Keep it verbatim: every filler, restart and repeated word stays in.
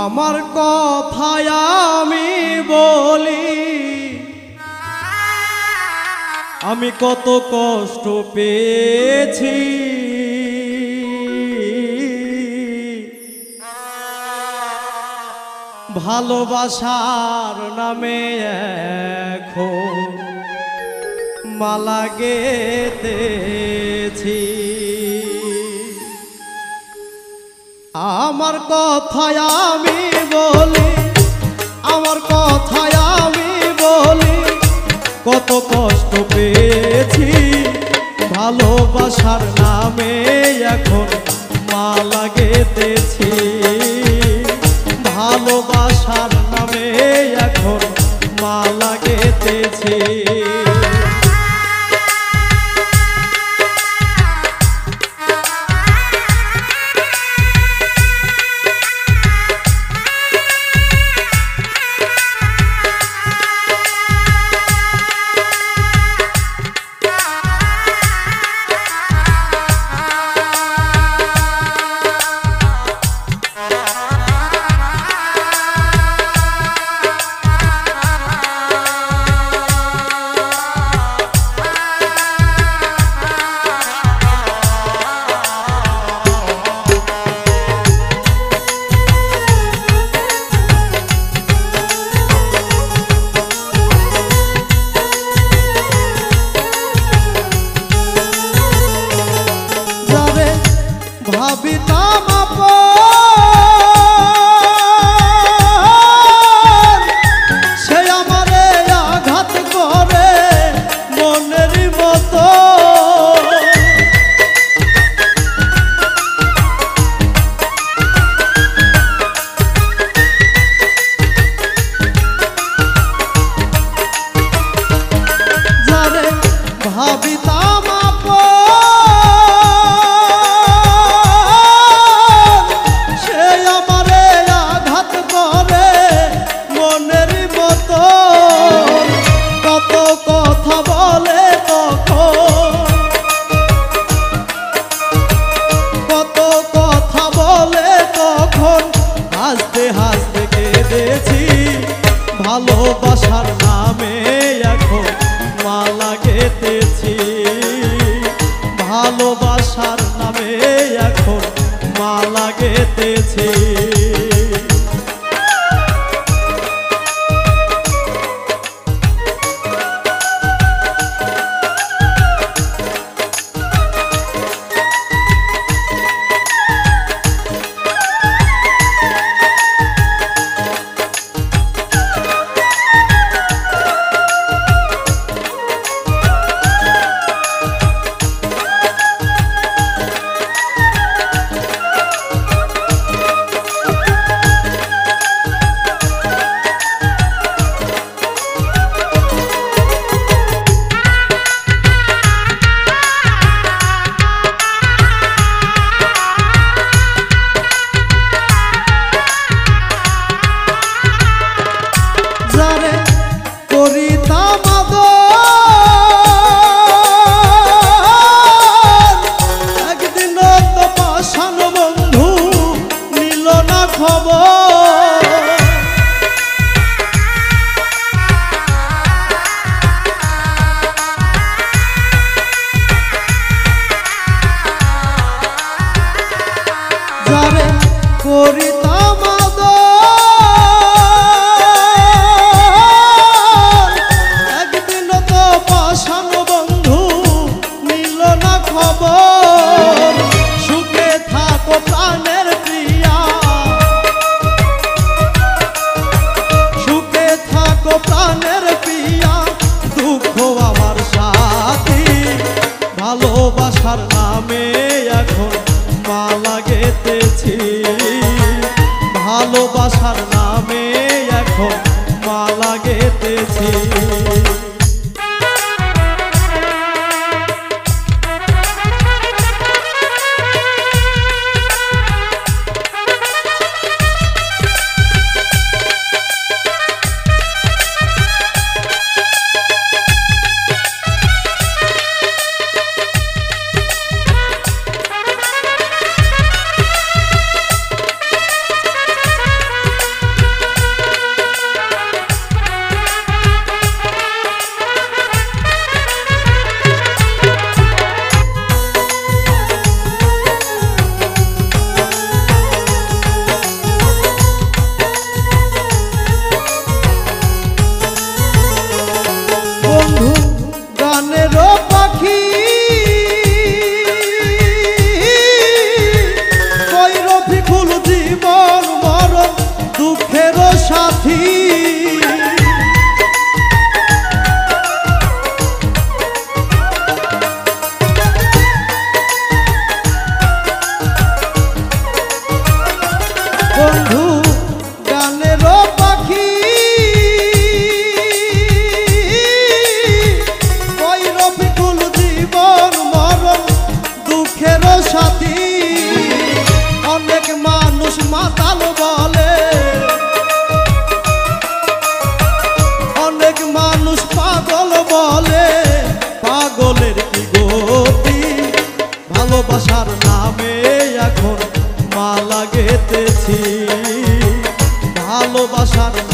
আমার কথায় আমি বলি আমি কত কষ্ট পেয়েছি ভালোবাসার নামে এখন মালা গেঁথেছি। আমার কথায় আমি বলি আমার কথায় আমি বলি কত কষ্ট পেয়েছি ভালোবাসার নামে এখন মালা গেঁথেছি। ভালোবাসার নামে এখন মালা গেঁথেছি। ভাবিতাম আপন সে আমারে আঘাত করে মনের মতো। যারে ভাবিতাম আপন হাসতে হাসতে কেঁদেছি ভালোবাসার নামে এখন মালা গেঁথেছি। ভালোবাসার নামে এখন মালা গেঁথেছি। যারে করিতাম আদর একদিন তো পাষাণ বন্ধু নিল না খবর। সুখে থাকো প্রাণের প্রিয়া সুখে থাকো প্রাণের প্রিয়া দুঃখ আমার সাথী ভালোবাসার নামে এখন মালা গেঁথেছি। ভালোবাসার নামে এখন মালা গেঁথেছি। বন্ধু গানের পাখি কই রফিকুল জীবন মরণ দুঃখের সাথী বন্ধু গানের পাখি কই রফিকুল জীবন মরণ দুঃখের সাথী অনেক মানুষ মাতাল বলে অনেক মানুষ পাগল বলে পাগলের কি গতি ভালোবাসার নামে এখন মালা গেতেছি ভালোবাসার